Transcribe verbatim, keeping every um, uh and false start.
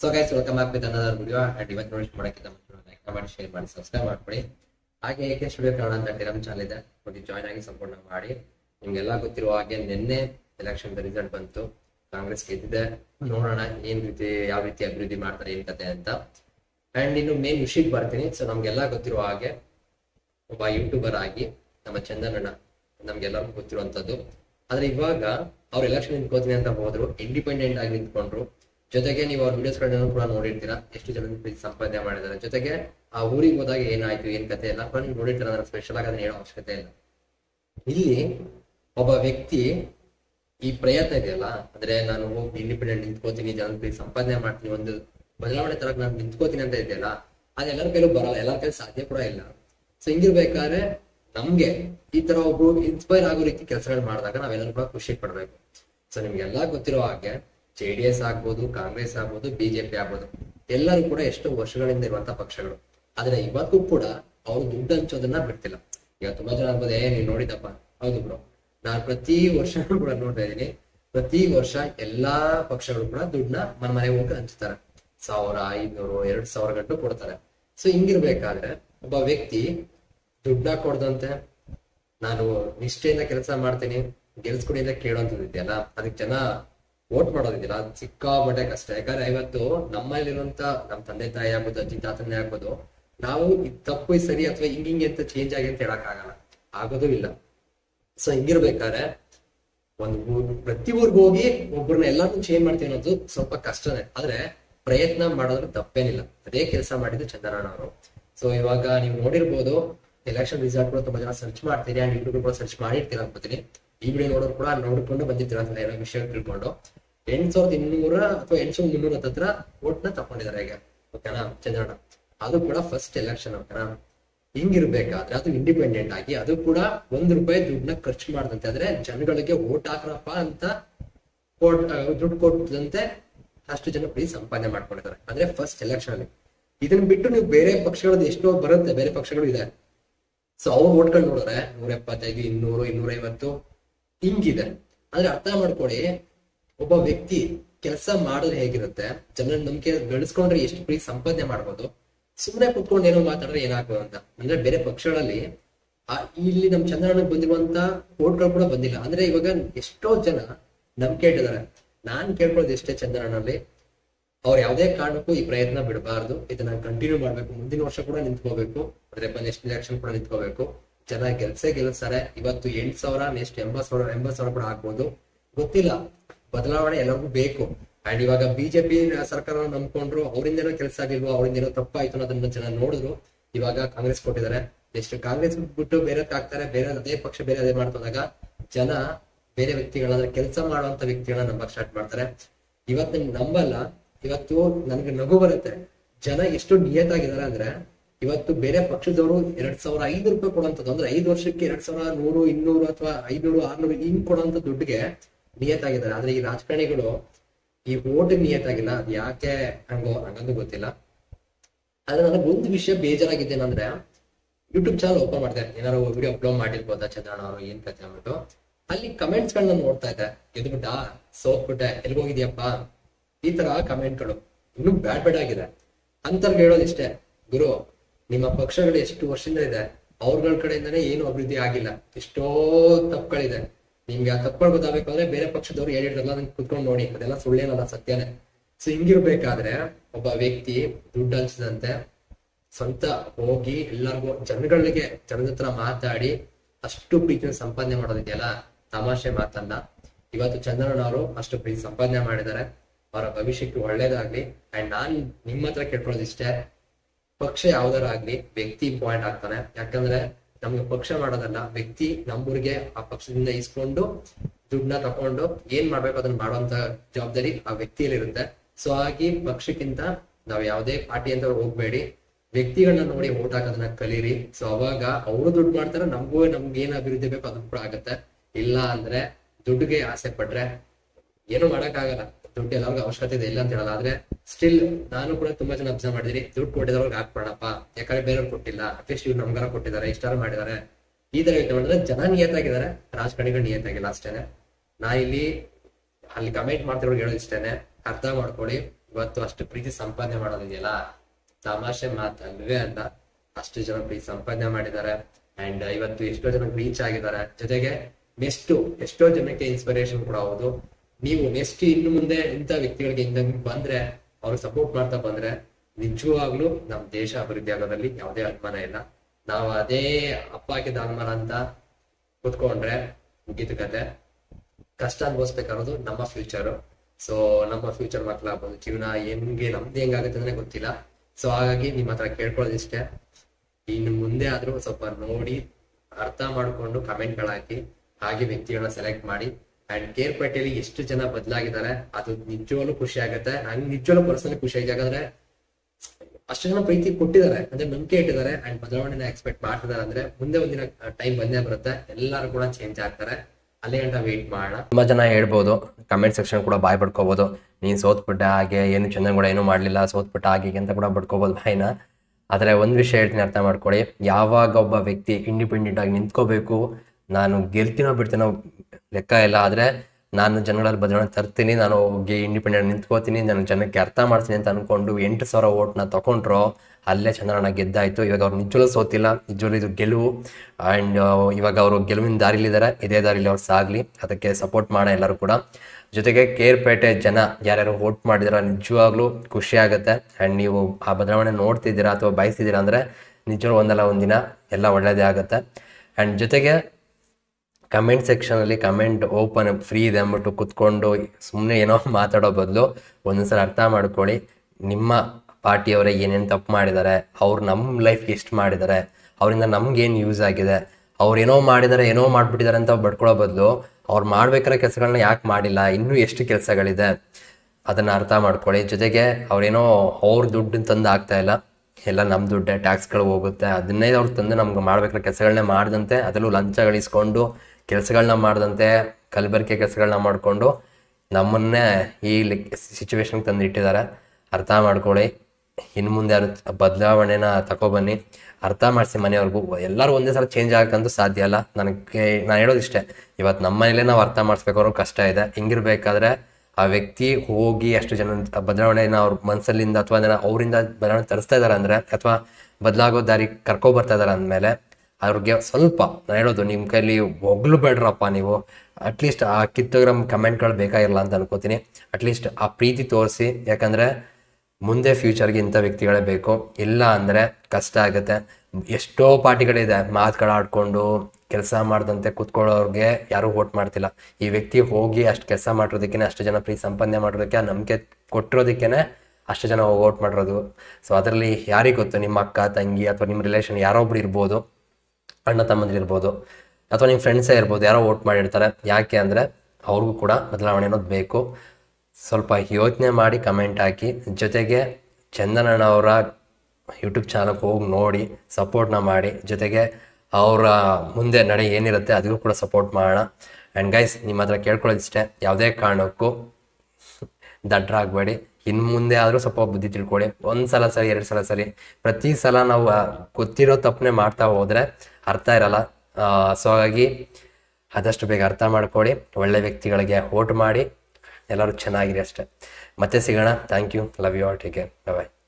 So guys welcome back with another video and ಇವತ್ತು ನೋಡಿ ಮಾಡೋಕ್ಕಿಂತ ಮುಂಚೆ ಲೈಕ್ ಮಾಡಿ ಶೇರ್ ಮಾಡಿ ಸಬ್ಸ್ಕ್ರೈಬ್ ಮಾಡ್ಕೊಳ್ಳಿ. ಹಾಗೆ ಏಕೆ ಸ್ಟುಡಿಯೋ ಕನ್ನಡ ಅಂತ ಟೆಲಿಗ್ರಾಮ್ ಚಾನಲ್ ಇದೆ, ನೋಡಿ ಜಾಯ್ನ್ ಆಗಿ ಸಪೋರ್ಟ್ ಮಾಡಿ. ನಿಮ್ಗೆಲ್ಲ ಗೊತ್ತಿರುವ ಹಾಗೆ ನಿನ್ನೆ ಎಲೆಕ್ಷನ್ ರಿಸಲ್ಟ್ ಬಂತು, ಕಾಂಗ್ರೆಸ್ ಗೆದ್ದಿದೆ. ನೋಡೋಣ ಏನ್ ರೀತಿ ಯಾವ ರೀತಿ ಅಭಿವೃದ್ಧಿ ಮಾಡ್ತಾರೆ ಏನ್ ಕತೆ ಅಂತ. ಅಂಡ್ ಇನ್ನು ಮೇನ್ ವಿಷಯಕ್ಕೆ ಬರ್ತೀನಿ. ಸೊ ನಮ್ಗೆಲ್ಲ ಗೊತ್ತಿರುವ ಹಾಗೆ ಒಬ್ಬ ಯೂಟ್ಯೂಬರ್ ಆಗಿ ನಮ್ಮ ಚಂದನಣ್ಣ ನಮ್ಗೆಲ್ಲರಿಗೂ ಗೊತ್ತಿರುವಂತದ್ದು. ಆದ್ರೆ ಇವಾಗ ಅವ್ರು ಎಲೆಕ್ಷನ್ ನಿಂತ್ಕೋತೀನಿ ಅಂತ ಹೋದ್ರು, ಇಂಡಿಪೆಂಡೆಂಟ್ ಆಗಿ ನಿಂತ್ಕೊಂಡ್ರು. ಜೊತೆಗೆ ನೀವು ಅವ್ರ ವಿಡಿಯೋಸ್ ಗಳನ್ನ ಕೂಡ ನೋಡಿರ್ತೀರಾ, ಎಷ್ಟು ಜನ ಸಂಪಾದನೆ ಮಾಡಿದ್ದಾರೆ. ಜೊತೆಗೆ ಆ ಊರಿಗೆ ಹೋದಾಗ ಏನಾಯ್ತು ಏನ್ ಕತೆ ಎಲ್ಲ ಕೂಡ ನೀವು ನೋಡಿರ್ತೀರ. ಅದನ್ನ ಸ್ಪೆಷಲ್ ಆಗಿ ಅದನ್ನ ಹೇಳೋ ಅವಶ್ಯಕತೆ ಇಲ್ಲ. ಇಲ್ಲಿ ಒಬ್ಬ ವ್ಯಕ್ತಿ ಈ ಪ್ರಯತ್ನ ಇದೆಯಲ್ಲ, ಅಂದ್ರೆ ನಾನು ಹೋಗಿ ಇಂಡಿಪೆಂಡೆಂಟ್ ನಿಂತ್ಕೋತೀನಿ, ಜನ ಸಂಪಾದನೆ ಮಾಡ್ತೀನಿ, ಒಂದು ಬದಲಾವಣೆ ತರಕ್ ನಾನು ನಿಂತ್ಕೋತೀನಿ ಅಂತ ಇದೆಯಲ್ಲ, ಅದೆಲ್ಲರ ಕೈಲೂ ಬರಲ್ಲ, ಎಲ್ಲರ ಕೈಲಿ ಸಾಧ್ಯ ಕೂಡ ಇಲ್ಲ. ಸೊ ಹಿಂಗಿರ್ಬೇಕಾದ್ರೆ ನಮ್ಗೆ ಈ ತರ ಒಬ್ರು ಇನ್ಸ್ಪೈರ್ ಆಗೋ ರೀತಿ ಕೆಲಸಗಳು ಮಾಡಿದಾಗ ನಾವೆಲ್ಲರೂ ಕೂಡ ಖುಷಿ ಪಡ್ಬೇಕು. ಸೊ ನಿಮ್ಗೆಲ್ಲ ಗೊತ್ತಿರೋ ಹಾಗೆ ಜೆ ಡಿ ಎಸ್ ಆಗ್ಬೋದು, ಕಾಂಗ್ರೆಸ್ ಆಗ್ಬೋದು, ಬಿಜೆಪಿ ಆಗ್ಬೋದು, ಎಲ್ಲರೂ ಕೂಡ ಎಷ್ಟೋ ವರ್ಷಗಳಿಂದ ಇರುವಂತ ಪಕ್ಷಗಳು. ಆದ್ರೆ ಇವತ್ತು ಕೂಡ ಅವ್ರು ದುಡ್ಡು ಹಂಚೋದನ್ನ ಬಿಡ್ತಿಲ್ಲ. ಈಗ ತುಂಬಾ ಜನ ಅನ್ಬೋದು, ಏ ನೀನ್ ನೋಡಿದಪ್ಪ, ಹೌದು ಬ್ರೋ, ನಾನ್ ಪ್ರತಿ ವರ್ಷ ಕೂಡ ನೋಡ್ತಾ ಇದೀನಿ. ಪ್ರತಿ ವರ್ಷ ಎಲ್ಲಾ ಪಕ್ಷಗಳು ಕೂಡ ದುಡ್ಡನ್ನ ಮನೆ ಮನೆಗೆ ಹೋಗಿ ಹಂಚ್ತಾರೆ. ಸಾವಿರ, ಐದ್ನೂರು, ಎರಡ್ ಸಾವಿರ ಗಂಟು ಕೊಡ್ತಾರೆ. ಸೊ ಹಿಂಗಿರ್ಬೇಕಾದ್ರೆ ಒಬ್ಬ ವ್ಯಕ್ತಿ ದುಡ್ಡನ್ನ ಕೊಡ್ದಂತೆ ನಾನು ನಿಷ್ಠೆಯಿಂದ ಕೆಲಸ ಮಾಡ್ತೀನಿ, ಗೆಲ್ಸ್ಕೊಡಿ ಅಂತ ಕೇಳೋಂಥದ್ದು ಇದೆಯಲ್ಲ, ಅದಕ್ಕೆ ಜನ ವೋಟ್ ಮಾಡೋದಿದೆಯಲ್ಲ, ಅದು ಸಿಕ್ಕಾಪಟ್ಟೆ ಕಷ್ಟ. ಯಾಕಂದ್ರೆ ಇವತ್ತು ನಮ್ಮಲ್ಲಿರುವಂತ ನಮ್ ತಂದೆ ತಾಯಿ ಆಗ್ಬೋದು, ಅಜ್ಜಿ ತಾತನೇ ಆಗ್ಬೋದು, ನಾವು ಇದು ತಪ್ಪು ಸರಿ ಅಥವಾ ಹಿಂಗ್ ಹಿಂಗೆ ಅಂತ ಚೇಂಜ್ ಆಗಿ ಅಂತ ಹೇಳಕ್ ಆಗಲ್ಲ, ಆಗೋದು ಇಲ್ಲ. ಸೊ ಹಿಂಗಿರ್ಬೇಕಾದ್ರೆ ಒಂದ್ ಊರ್ ಪ್ರತಿ ಊರ್ಗ್ ಹೋಗಿ ಒಬ್ಬರನ್ನ ಎಲ್ಲಾರು ಚೇಂಜ್ ಮಾಡ್ತೀವಿ ಅನ್ನೋದು ಸ್ವಲ್ಪ ಕಷ್ಟನೇ. ಆದ್ರೆ ಪ್ರಯತ್ನ ಮಾಡೋದ್ರ ತಪ್ಪೇನಿಲ್ಲ. ಅದೇ ಕೆಲಸ ಮಾಡಿದ್ದು ಚಂದ್ರಣ್ಣ ಅವರು. ಸೊ ಇವಾಗ ನೀವು ನೋಡಿರ್ಬೋದು, ಎಲೆಕ್ಷನ್ ರಿಸಲ್ಟ್ ಕೂಡ ತುಂಬಾ ಜನ ಸರ್ಚ್ ಮಾಡ್ತೀರಿ ಅಂಡ್ ಯೂಟ್ಯೂಬ್ ಕೂಡ ಸರ್ಚ್ ಮಾಡಿರ್ತೀರ ಅನ್ಕೋತೀನಿ. ಈ ವಿಡಿಯೋ ನೋಡೋರು ಕೂಡ ನೋಡ್ಕೊಂಡು ಬಂದಿರ್ತೀರ ಅಂತ ಏನೋ ವಿಷಯ ತಿಳ್ಕೊಂಡು ಎಂಟ್ ಸಾವಿರದ ಇನ್ನೂರ ಅಥವಾ ಎಂಟ್ ಸಾವಿರದ ಮುನ್ನೂರ ಹತ್ರ ವೋಟ್ ನ ತಕೊಂಡಿದ್ದಾರೆ ಈಗ, ಓಕೆನಾ, ಚಂದ್ರಣ್ಣ. ಅದು ಕೂಡ ಫಸ್ಟ್ ಎಲೆಕ್ಷನ್, ಓಕೆನಾ. ಹಿಂಗಿರ್ಬೇಕಾದ್ರೆ ಅದು ಇಂಡಿಪೆಂಡೆಂಟ್ ಆಗಿ, ಅದು ಕೂಡ ಒಂದ್ ರೂಪಾಯಿ ದುಡ್ಡನ್ನ ಖರ್ಚು ಮಾಡದಂತೆ, ಆದ್ರೆ ಜನಗಳಿಗೆ ವೋಟ್ ಹಾಕ್ರಪ್ಪ ಅಂತ ದುಡ್ಡು ಕೊಟ್ಟದಂತೆ ಅಷ್ಟು ಜನ ಪ್ಲೀಸ್ ಸಂಪಾದನೆ ಮಾಡ್ಕೊಂಡಿದ್ದಾರೆ. ಅಂದ್ರೆ ಫಸ್ಟ್ ಎಲೆಕ್ಷನ್ ಅಲ್ಲಿ. ಇದನ್ನ ಬಿಟ್ಟು ನೀವು ಬೇರೆ ಪಕ್ಷಗಳದ್ದು ಎಷ್ಟೋ ಬರುತ್ತೆ, ಬೇರೆ ಪಕ್ಷಗಳು ಇದೆ. ಸೊ ಅವ್ರ ಓಟ್ಗಳು ನೋಡಿದ್ರೆ ನೂರ ಎಪ್ಪತ್ತೈದು, ಇನ್ನೂರು, ಇನ್ನೂರೈವತ್ತು ಹಿಂಗಿದೆ. ಅಂದ್ರೆ ಅರ್ಥ ಮಾಡ್ಕೊಳ್ಳಿ, ಒಬ್ಬ ವ್ಯಕ್ತಿ ಕೆಲಸ ಮಾಡಿದ್ರೆ ಹೇಗಿರುತ್ತೆ, ಜನರ ನಂಬಿಕೆ ಗಳಿಸ್ಕೊಂಡ್ರೆ ಎಷ್ಟು ಪ್ಲೀಸ್ ಸಂಪಾದನೆ ಮಾಡ್ಬೋದು. ಸುಮ್ಮನೆ ಕುತ್ಕೊಂಡು ಏನೋ ಮಾತಾಡಿದ್ರೆ ಏನಾಗ್ಬೋದು ಅಂತ. ಅಂದ್ರೆ ಬೇರೆ ಪಕ್ಷಗಳಲ್ಲಿ ಇಲ್ಲಿ ನಮ್ ಚಂದ್ರಣ್ಣಗೆ ಬಂದಿರುವಂತ ಓಟ್ಗಳು ಕೂಡ ಬಂದಿಲ್ಲ. ಅಂದ್ರೆ ಇವಾಗ ಎಷ್ಟೋ ಜನ ನಂಬಿಕೆ ಇಟ್ಟಿದ್ದಾರೆ. ನಾನ್ ಕೇಳ್ಕೊಳ್ಳೋದು ಎಷ್ಟೇ, ಚಂದ್ರಣ್ಣಲ್ಲಿ ಅವ್ರು ಯಾವ್ದೇ ಕಾರಣಕ್ಕೂ ಈ ಪ್ರಯತ್ನ ಬಿಡಬಾರ್ದು, ಇದನ್ನ ಕಂಟಿನ್ಯೂ ಮಾಡ್ಬೇಕು. ಮುಂದಿನ ವರ್ಷ ಕೂಡ ನಿಂತ್ಕೋಬೇಕು, ಅದೇ ನೆಕ್ಸ್ಟ್ ಎಲೆಕ್ಷನ್ ಕೂಡ ನಿಂತ್ಕೋಬೇಕು. ಜನ ಗೆಲ್ಸೇ ಗೆಲ್ಸ್ತಾರೆ. ಇವತ್ತು ಎಂಟ್ ಸಾವಿರ, ನೆಕ್ಸ್ಟ್ ಎಂಬತ್ ಸಾವಿರ ಎಂಬತ್ ಸಾವಿರ ಕೂಡ ಆಗ್ಬೋದು, ಗೊತ್ತಿಲ್ಲ. ಬದಲಾವಣೆ ಎಲ್ಲರಿಗೂ ಬೇಕು. ಅಂಡ್ ಇವಾಗ ಬಿಜೆಪಿ ಸರ್ಕಾರ ನಂಬ್ಕೊಂಡ್ರು, ಅವರಿಂದೇನೋ ಕೆಲಸ ಆಗಿಲ್ವೋ, ಅವರಿಂದೇನೋ ತಪ್ಪಾಯ್ತು ಅನ್ನೋದನ್ನ ಜನ ನೋಡಿದ್ರು. ಇವಾಗ ಕಾಂಗ್ರೆಸ್ ಕೊಟ್ಟಿದ್ದಾರೆ, ನೆಕ್ಸ್ಟ್ ಕಾಂಗ್ರೆಸ್ ಬಿಟ್ಟು ಬೇರೆ ಹಾಕ್ತಾರೆ, ಬೇರೆ ಅದೇ ಪಕ್ಷ ಬೇರೆ ಅದೇ ಮಾಡ್ತದಾಗ ಜನ ಬೇರೆ ವ್ಯಕ್ತಿಗಳನ್ನ, ಕೆಲಸ ಮಾಡುವಂತ ವ್ಯಕ್ತಿಗಳನ್ನ ನಂಬಕ್ ಸ್ಟಾರ್ಟ್ ಮಾಡ್ತಾರೆ. ಇವತ್ತು ನಂಬಲ್ಲ. ಇವತ್ತು ನನ್ಗೆ ನಗು ಬರುತ್ತೆ, ಜನ ಎಷ್ಟು ನಿಯತ್ತಾಗಿದ್ದಾರೆ ಅಂದ್ರೆ, ಇವತ್ತು ಬೇರೆ ಪಕ್ಷದವರು ಎರಡ್ ಸಾವಿರ ಐದು ರೂಪಾಯಿ ಕೊಡುವಂಥದ್ದು, ಅಂದ್ರೆ ಐದು ವರ್ಷಕ್ಕೆ ಎರಡ್ ಸಾವಿರ ನೂರು, ಇನ್ನೂರು ಅಥವಾ ಐದ್ನೂರು, ಆರ್ನೂರು ಹಿಂಗ್ ಕೊಡುವಂತ ದುಡ್ಡಿಗೆ ನಿಯತ್ತಾಗಿದ್ದಾರೆ. ಆದ್ರೆ ಈ ರಾಜಕಾರಣಿಗಳು ಈ ಓಟ್ ನಿಯತ್ತಾಗಿಲ್ಲ. ಅದ್ ಯಾಕೆ ಹಂಗೋ ನಂಗಂತೂ ಗೊತ್ತಿಲ್ಲ. ಆದ್ರೆ ನನಗೆ ಒಂದು ವಿಷಯ ಬೇಜಾರಾಗಿದ್ದೇನಂದ್ರೆ, ಯೂಟ್ಯೂಬ್ ಚಾನಲ್ ಓಪನ್ ಮಾಡ್ತಾರೆ, ಏನಾದ್ರು ವಿಡಿಯೋ ಅಪ್ಲೋಡ್ ಮಾಡಿರ್ಬೋದಾ ಚಂದ್ರಣ್ಣ ಅವರು ಏನ್ ಕತೆ ಅಂದ್ಬಿಟ್ಟು, ಅಲ್ಲಿ ಕಮೆಂಟ್ಸ್ ಗಳನ್ನ ನೋಡ್ತಾ ಇದ್ದೆ. ಎದ್ಬಿಟ್ಟ, ಸೋತ್ಬಿಟ್ಟೆ, ಎಲ್ಗೋಗಿದ್ಯಪ್ಪ, ಈ ತರ ಕಮೆಂಟ್ಗಳು ಇನ್ನೂ ಬ್ಯಾಡ್ ಬ್ಯಾಡ್ ಆಗಿದೆ. ಅಂತರ್ಗೆ ಹೇಳೋದಿಷ್ಟೇ, ಗುರು ನಿಮ್ಮ ಪಕ್ಷಗಳು ಎಷ್ಟು ವರ್ಷದಿಂದ ಇದೆ, ಅವ್ರಗಳ ಕಡೆಯಿಂದಾನೇ ಏನು ಅಭಿವೃದ್ಧಿ ಆಗಿಲ್ಲ, ಎಷ್ಟೋ ತಪ್ಪುಗಳಿದೆ. ನಿಮ್ಗೆ ಆ ತಪ್ಪುಗಳು ಗೊತ್ತಾಗಬೇಕು ಅಂದ್ರೆ ಬೇರೆ ಪಕ್ಷದವ್ರು ಹೇಳಿದ್ರಲ್ಲ, ಅದನ್ನ ಕುತ್ಕೊಂಡು ನೋಡಿ, ಅದೆಲ್ಲ ಸುಳ್ಳೇನಲ್ಲ, ಸತ್ಯನೇ. ಸೊ ಹಿಂಗಿರ್ಬೇಕಾದ್ರೆ ಒಬ್ಬ ವ್ಯಕ್ತಿ ದುಡ್ಡು ಹಂಚದಂತೆ ಸ್ವಂತ ಹೋಗಿ ಎಲ್ಲರಿಗೂ ಜನಗಳಿಗೆ ಜನದ ಹತ್ರ ಮಾತಾಡಿ ಅಷ್ಟು ಪ್ರೀತಿನ ಸಂಪಾದನೆ ಮಾಡೋದಿದೆಯಲ್ಲ, ತಮಾಷೆ ಮಾತಲ್ಲ. ಇವತ್ತು ಚಂದ್ರಣ್ಣ ಅವರು ಅಷ್ಟು ಪ್ರೀತಿ ಸಂಪಾದನೆ ಮಾಡಿದ್ದಾರೆ, ಅವರ ಭವಿಷ್ಯಕ್ಕೆ ಒಳ್ಳೇದಾಗ್ಲಿ. ಅಂಡ್ ನಾನ್ ನಿಮ್ಮ ಹತ್ರ ಕೇಳ್ಕೊಳ್ಳೋದಿಷ್ಟೇ, ಪಕ್ಷ ಯಾವ್ದಾರ ಆಗ್ಲಿ ವ್ಯಕ್ತಿ ಇಂಪಾರ್ಟೆಂಟ್ ಆಗ್ತಾನೆ. ಯಾಕಂದ್ರೆ ನಮ್ಗೆ ಪಕ್ಷ ಮಾಡೋದಲ್ಲ, ವ್ಯಕ್ತಿ ನಮ್ಮೂರಿಗೆ ಆ ಪಕ್ಷದಿಂದ ಇಸ್ಕೊಂಡು ದುಡ್ಡನ್ನ ತಕೊಂಡು ಏನ್ ಮಾಡ್ಬೇಕು ಅದನ್ನ ಮಾಡುವಂತ ಜವಾಬ್ದಾರಿ ಆ ವ್ಯಕ್ತಿಯಲ್ಲಿ ಇರುತ್ತೆ. ಸೊ ಹಾಗೆ ಪಕ್ಷಕ್ಕಿಂತ ನಾವ್ ಯಾವ್ದೇ ಪಾರ್ಟಿ ಅಂತ ಹೋಗ್ಬೇಡಿ, ವ್ಯಕ್ತಿಗಳನ್ನ ನೋಡಿ ಓಟ್ ಹಾಕೋದನ್ನ ಕಲೀರಿ. ಸೊ ಅವಾಗ ಅವರು ದುಡ್ಡು ಮಾಡ್ತಾರೆ, ನಮಗೂ ನಮ್ಗೆ ಏನ್ ಅಭಿವೃದ್ಧಿ ಬೇಕು ಅದು ಕೂಡ ಆಗತ್ತೆ. ಇಲ್ಲ ಅಂದ್ರೆ ದುಡ್ಡಿಗೆ ಆಸೆ ಪಟ್ರೆ ಏನು ಮಾಡಕ್ ಆಗಲ್ಲ. ದುಡ್ಡು ಎಲ್ಲರಿಗೂ ಅವಶ್ಯಕತೆ ಇದೆ, ಇಲ್ಲ ಅಂತ ಹೇಳಲ್ಲ. ಆದ್ರೆ ಸ್ಟಿಲ್ ನಾನು ಕೂಡ ತುಂಬಾ ಜನ ಅಬ್ಸರ್ವ್ ಮಾಡಿದೀನಿ, ದುಡ್ಡು ಕೊಟ್ಟಿದವ್ರಿಗೆ ಹಾಕ್ಬೇಡಪ್ಪ, ಯಾಕಂದ್ರೆ ಬೇರೆಯವ್ರು ಕೊಟ್ಟಿಲ್ಲ, ಅಟ್ಲೀಸ್ಟ್ ಇವ್ರು ನಮ್ಗಾರ ಕೊಟ್ಟಿದ್ದಾರೆ, ಇಷ್ಟಾರ ಮಾಡಿದ್ದಾರೆ, ಈ ತರ ಯೋಚನೆ ಮಾಡಿದ್ರೆ ಜನ ನಿಯತ್ತಾಗಿದ್ದಾರೆ, ರಾಜಕಾರಣಿಗಳು ನಿಯತ್ತಾಗಿಲ್ಲ ಅಷ್ಟೇನೆ. ನಾ ಇಲ್ಲಿ ಅಲ್ಲಿ ಕಮೆಂಟ್ ಮಾಡ್ತಿರೋರ್ಗೆ ಹೇಳೋದು ಇಷ್ಟೇನೆ, ಅರ್ಥ ಮಾಡ್ಕೊಳ್ಳಿ. ಇವತ್ತು ಅಷ್ಟು ಪ್ರೀತಿ ಸಂಪಾದನೆ ಮಾಡೋದಿದೆಯಲ್ಲ ತಮಾಷೆ ಮಾತಲ್ವೇ ಅಲ್ಲ. ಅಷ್ಟು ಜನ ಪ್ರೀತಿ ಸಂಪಾದನೆ ಮಾಡಿದ್ದಾರೆ ಅಂಡ್ ಇವತ್ತು ಎಷ್ಟೋ ಜನಕ್ಕೆ ರೀಚ್ ಆಗಿದ್ದಾರೆ. ಜೊತೆಗೆ ನೆಕ್ಸ್ಟ್ ಎಷ್ಟೋ ಜನಕ್ಕೆ ಇನ್ಸ್ಪಿರೇಷನ್ ಕೂಡ ಹೌದು. ನೀವು ನೆಕ್ಸ್ಟ್ ಇನ್ನು ಮುಂದೆ ಇಂಥ ವ್ಯಕ್ತಿಗಳಿಗೆ ಇಂದ ಬಂದ್ರೆ ಅವ್ರು ಸಪೋರ್ಟ್ ಮಾಡ್ತಾ ಬಂದ್ರೆ ನಿಜವಾಗ್ಲೂ ನಮ್ ದೇಶ ಅಭಿವೃದ್ಧಿ ಆಗೋದ್ರಲ್ಲಿ ಯಾವುದೇ ಅನುಮಾನ ಇಲ್ಲ. ನಾವು ಅದೇ ಅಪ್ಪ ಹಾಕಿದ ಅನುಮಾನ ಅಂತ ಕುತ್ಕೊಂಡ್ರೆ ಮುಗೀತು ಕತೆ. ಕಷ್ಟ ಅನ್ಭವಿಸ್ಬೇಕಾರೋದು ನಮ್ಮ ಫ್ಯೂಚರ್. ಸೊ ನಮ್ಮ ಫ್ಯೂಚರ್ ಮಕ್ಳಾಗ್ಬೋದು, ಜೀವನ ಹೆಂಗೆ ನಮ್ದು ಹೆಂಗಾಗುತ್ತೆ ಅಂದ್ರೆ ಗೊತ್ತಿಲ್ಲ. ಸೊ ಹಾಗಾಗಿ ನಿಮ್ಮ ಹತ್ರ ಕೇಳ್ಕೊಳ್ಳೋದಿಷ್ಟೇ, ಇನ್ನು ಮುಂದೆ ಆದ್ರೂ ಸ್ವಲ್ಪ ನೋಡಿ ಅರ್ಥ ಮಾಡ್ಕೊಂಡು ಕಮೆಂಟ್ ಗಳಾಕಿ ಹಾಗೆ ವ್ಯಕ್ತಿಗಳನ್ನ ಸೆಲೆಕ್ಟ್ ಮಾಡಿ. ಅಂಡ್ ಕೇರ್ಪೇಟೆಯಲ್ಲಿ ಎಷ್ಟು ಜನ ಬದಲಾಗಿದ್ದಾರೆ ಅದು ನಿಜವಾಗ್ಲೂ ಖುಷಿ ಆಗುತ್ತೆ. ನಂಗೆ ನಿಜವಾಗ್ಲೂ ಪರ್ಸನಲಿ ಖುಷಿ ಆಗಿದೆ, ಯಾಕಂದ್ರೆ ಅಷ್ಟು ಜನ ಪ್ರೀತಿ ಕೊಟ್ಟಿದ್ದಾರೆ ಅಂದ್ರೆ ನಂಬಿಕೆ ಇಟ್ಟಿದ್ದಾರೆ ಅಂಡ್ ಬದಲಾವಣೆನ ಎಕ್ಸ್ಪೆಕ್ಟ್ ಮಾಡ್ತಿದ್ದಾರೆ. ಅಂದ್ರೆ ಮುಂದೆ ಒಂದಿನ ಟೈಮ್ ಬಂದೇ ಬರುತ್ತೆ, ಎಲ್ಲರೂ ಕೂಡ ಚೇಂಜ್ ಆಗ್ತಾರೆ. ಅಲ್ಲಿ ಗಂಟ ವೇಟ್ ಮಾಡೋಣ. ತುಂಬಾ ಜನ ಹೇಳ್ಬೋದು, ಕಮೆಂಟ್ ಸೆಕ್ಷನ್ ಕೂಡ ಬಾಯ್ ಬಡ್ಕೋಬಹುದು, ನೀನ್ ಸೋತ್ಬಿಟ್ಟೆ ಹಾಗೆ ಏನು ಚಂದನ್ ಕೂಡ ಏನೂ ಮಾಡ್ಲಿಲ್ಲ ಸೋತ್ಬಿಟ್ಟ ಹಾಗೆ ಅಂತ ಕೂಡ ಬಡ್ಕೋಬಹುದು ಬಾಯ್ನ. ಆದ್ರೆ ಒಂದ್ ವಿಷಯ ಹೇಳ್ತೀನಿ, ಅರ್ಥ ಮಾಡ್ಕೊಳ್ಳಿ. ಯಾವಾಗ ಒಬ್ಬ ವ್ಯಕ್ತಿ ಇಂಡಿಪೆಂಡೆಂಟ್ ಆಗಿ ನಿಂತ್ಕೋಬೇಕು, ನಾನು ಗೆಲ್ತೀನೋ ಬಿಡ್ತೀನೋ ಲೆಕ್ಕ ಇಲ್ಲ, ಆದ್ರೆ ನಾನು ಜನಗಳಲ್ಲಿ ಬದಲಾವಣೆ ತರ್ತೀನಿ, ನಾನು ಹೋಗಿ ಇಂಡಿಪೆಂಡೆಂಟ್ ನಿಂತ್ಕೋತೀನಿ, ನಾನು ಜನಕ್ಕೆ ಅರ್ಥ ಮಾಡ್ತೀನಿ ಅಂತ ಅನ್ಕೊಂಡು ಎಂಟು ಸಾವಿರ ಓಟ್ನ ತಗೊಂಡ್ರು, ಅಲ್ಲೇ ಚಂದ್ರಣ್ಣ ಗೆದ್ದಾಯ್ತು. ಇವಾಗ ಅವ್ರು ನಿಜವಲ್ಲೂ ಸೋತಿಲ್ಲ, ನಿಜವಲ್ಲೂ ಇದು ಗೆಲುವು. ಆ್ಯಂಡ್ ಇವಾಗ ಅವರು ಗೆಲುವಿನ ದಾರಿಲಿದ್ದಾರೆ, ಇದೇ ದಾರಿಲಿ ಅವ್ರು ಸಾಗಲಿ, ಅದಕ್ಕೆ ಸಪೋರ್ಟ್ ಮಾಡ ಎಲ್ಲರೂ ಕೂಡ. ಜೊತೆಗೆ ಕೇರ್ಪೇಟೆ ಜನ ಯಾರ್ಯಾರು ವೋಟ್ ಮಾಡಿದಾರ ನಿಜವಾಗ್ಲೂ ಖುಷಿ ಆಗುತ್ತೆ. ಆ್ಯಂಡ್ ನೀವು ಆ ಬದಲಾವಣೆ ನೋಡ್ತಿದ್ದೀರಾ ಅಥವಾ ಬಯಸಿದ್ದೀರಾ ಅಂದರೆ ನಿಜವಾಗ್ಲೂ ಒಂದಲ್ಲ ಒಂದಿನ ಎಲ್ಲ ಒಳ್ಳೆಯದೇ ಆಗುತ್ತೆ. ಆ್ಯಂಡ್ ಜೊತೆಗೆ ಕಮೆಂಟ್ ಸೆಕ್ಷನಲ್ಲಿ ಕಮೆಂಟ್ ಓಪನ್ ಫ್ರೀ ಇದೆ ಅಂದ್ಬಿಟ್ಟು ಕುತ್ಕೊಂಡು ಸುಮ್ಮನೆ ಏನೋ ಮಾತಾಡೋ ಬದಲು ಒಂದೊಂದ್ಸಲ ಅರ್ಥ ಮಾಡ್ಕೊಳ್ಳಿ, ನಿಮ್ಮ ಪಾರ್ಟಿಯವರೇ ಏನೇನು ತಪ್ಪು ಮಾಡಿದ್ದಾರೆ, ಅವ್ರು ನಮ್ಮ ಲೈಫ್ಗೆ ಎಷ್ಟು ಮಾಡಿದ್ದಾರೆ, ಅವರಿಂದ ನಮ್ಗೇನು ಯೂಸ್ ಆಗಿದೆ, ಅವ್ರು ಏನೋ ಮಾಡಿದ್ದಾರೆ ಏನೋ ಮಾಡಿಬಿಟ್ಟಿದ್ದಾರೆ ಅಂತ ಬಡ್ಕೊಳ್ಳೋ ಬದಲು ಅವ್ರು ಮಾಡ್ಬೇಕಾದ್ರೆ ಕೆಲಸಗಳನ್ನ ಯಾಕೆ ಮಾಡಿಲ್ಲ, ಇನ್ನೂ ಎಷ್ಟು ಕೆಲಸಗಳಿದೆ ಅದನ್ನು ಅರ್ಥ ಮಾಡ್ಕೊಳ್ಳಿ. ಜೊತೆಗೆ ಅವ್ರೇನೋ ಅವ್ರ ದುಡ್ಡು ತಂದು ಆಗ್ತಾ ಇಲ್ಲ, ಎಲ್ಲ ನಮ್ಮ ದುಡ್ಡೇ, ಟ್ಯಾಕ್ಸ್ಗಳು ಹೋಗುತ್ತೆ, ಅದನ್ನೇ ಅವ್ರು ತಂದು ನಮ್ಗೆ ಮಾಡ್ಬೇಕಾದ್ರೆ ಕೆಲಸಗಳನ್ನೇ ಮಾಡ್ದಂತೆ, ಅದರಲ್ಲೂ ಲಂಚ ಗಳಿಸ್ಕೊಂಡು ಕೆಲಸಗಳನ್ನ ಮಾಡ್ದಂತೆ ಕಲಬೆರಕೆ ಕೆಲಸಗಳನ್ನ ಮಾಡಿಕೊಂಡು ನಮ್ಮನ್ನೇ ಈ ಸಿಚುವೇಶನ್ಗೆ ತಂದು ಇಟ್ಟಿದ್ದಾರೆ. ಅರ್ಥ ಮಾಡ್ಕೊಳ್ಳಿ. ಇನ್ನು ಮುಂದೆ ಯಾರು ಬದಲಾವಣೆನ ತಗೊಬನ್ನಿ, ಅರ್ಥ ಮಾಡಿಸಿ ಮನೆಯವ್ರಿಗೂ. ಎಲ್ಲರೂ ಒಂದೇ ಸಲ ಚೇಂಜ್ ಆಗಕ್ಕಂತೂ ಸಾಧ್ಯ ಅಲ್ಲ. ನನಗೆ ನಾನು ಹೇಳೋದಿಷ್ಟೇ, ಇವತ್ತು ನಮ್ಮ ಮನೇಲೇ ನಾವು ಅರ್ಥ ಮಾಡಿಸ್ಬೇಕಾದ್ರೂ ಕಷ್ಟ ಇದೆ. ಹಿಂಗಿರ್ಬೇಕಾದ್ರೆ ಆ ವ್ಯಕ್ತಿ ಹೋಗಿ ಅಷ್ಟು ಜನ ಬದಲಾವಣೆನ ಅವ್ರ ಮನಸ್ಸಲ್ಲಿಂದ ಅಥವಾ ಅದನ್ನು ಅವರಿಂದ ಬದಲಾವಣೆ ತರಿಸ್ತಾ ಇದ್ದಾರೆ ಅಂದರೆ, ಅಥವಾ ಬದಲಾಗೋ ದಾರಿ ಕರ್ಕೊಬರ್ತಾ ಇದ್ದಾರೆ ಅಂದಮೇಲೆ ಅವ್ರಿಗೆ ಸ್ವಲ್ಪ ನಾನು ಹೇಳೋದು, ನಿಮ್ಮ ಕೈಲಿ ಹೊಗ್ಲು ಬೇಡ್ರಪ್ಪ ನೀವು. ಅಟ್ಲೀಸ್ಟ್ ಆ ಕಿತ್ತೋಗ್ರಾಮ್ ಕಮೆಂಟ್ಗಳು ಬೇಕಾಗಿರಲ್ಲ ಅಂತ ಅನ್ಕೋತೀನಿ. ಅಟ್ಲೀಸ್ಟ್ ಆ ಪ್ರೀತಿ ತೋರಿಸಿ, ಯಾಕಂದರೆ ಮುಂದೆ ಫ್ಯೂಚರ್ಗೆ ಇಂಥ ವ್ಯಕ್ತಿಗಳೇ ಬೇಕು, ಇಲ್ಲ ಅಂದರೆ ಕಷ್ಟ ಆಗುತ್ತೆ. ಎಷ್ಟೋ ಪಾರ್ಟಿಗಳಿದೆ ಮಾತುಗಳಾಡ್ಕೊಂಡು ಕೆಲಸ ಮಾಡ್ದಂತೆ ಕೂತ್ಕೊಳ್ಳೋರಿಗೆ ಯಾರೂ ವೋಟ್ ಮಾಡ್ತಿಲ್ಲ. ಈ ವ್ಯಕ್ತಿ ಹೋಗಿ ಅಷ್ಟು ಕೆಲಸ ಮಾಡಿರೋದಕ್ಕೇ, ಅಷ್ಟು ಜನ ಪ್ರೀತಿ ಸಂಪಾದನೆ ಮಾಡಿರೋದಕ್ಕೆ, ಆ ನಂಬಿಕೆ ಕೊಟ್ಟಿರೋದಕ್ಕೇ ಅಷ್ಟು ಜನ ವೋಟ್ ಮಾಡಿರೋದು. ಸೊ ಅದರಲ್ಲಿ ಯಾರಿಗೆ ಗೊತ್ತು, ನಿಮ್ಮ ಅಕ್ಕ ತಂಗಿ ಅಥವಾ ನಿಮ್ಮ ರಿಲೇಷನ್ ಯಾರೊಬ್ರು ಇರ್ಬೋದು, ಅಣ್ಣ ತಮ್ಮಂದಿರು ಇರ್ಬೋದು, ಅಥವಾ ನಿಮ್ಮ ಫ್ರೆಂಡ್ಸೇ ಇರ್ಬೋದು, ಯಾರೋ ವೋಟ್ ಮಾಡಿರ್ತಾರೆ. ಯಾಕೆ ಅಂದರೆ ಅವ್ರಿಗೂ ಕೂಡ ಬದಲಾವಣೆ ಅನ್ನೋದು ಬೇಕು. ಸ್ವಲ್ಪ ಯೋಚನೆ ಮಾಡಿ ಕಮೆಂಟ್ ಹಾಕಿ. ಜೊತೆಗೆ ಚಂದನಣ್ಣ ಅವರ ಯೂಟ್ಯೂಬ್ ಚಾನಲ್ಗೆ ಹೋಗಿ ನೋಡಿ ಸಪೋರ್ಟ್ನ ಮಾಡಿ. ಜೊತೆಗೆ ಅವರ ಮುಂದೆ ನಡೆ ಏನಿರುತ್ತೆ ಅದಕ್ಕೂ ಕೂಡ ಸಪೋರ್ಟ್ ಮಾಡೋಣ. ಆ್ಯಂಡ್ ಗೈಸ್, ನಿಮ್ಮ ಹತ್ರ ಕೇಳ್ಕೊಳ್ಳೋದಿಷ್ಟೇ, ಯಾವುದೇ ಕಾರಣಕ್ಕೂ ದಡ್ಡರಾಗಬೇಡಿ. ಇನ್ನು ಮುಂದೆ ಆದರೂ ಸ್ವಲ್ಪ ಬುದ್ಧಿ ತಿಳ್ಕೊಳ್ಳಿ. ಒಂದು ಸಲ ಸರಿ, ಎರಡು ಸಲ ಸರಿ, ಪ್ರತಿ ಸಲ ನಾವು ಗೊತ್ತಿರೋ ತಪ್ಪನ್ನೇ ಮಾಡ್ತಾ ಹೋದರೆ ಅರ್ಥ ಇರಲ್ಲ. ಸೊ ಹಾಗಾಗಿ ಆದಷ್ಟು ಬೇಗ ಅರ್ಥ ಮಾಡ್ಕೊಳ್ಳಿ, ಒಳ್ಳೆ ವ್ಯಕ್ತಿಗಳಿಗೆ ವೋಟ್ ಮಾಡಿ, ಎಲ್ಲರೂ ಚೆನ್ನಾಗಿರಿ ಅಷ್ಟೇ. ಮತ್ತೆ ಸಿಗೋಣ. Thank you, love you all, take care, bye.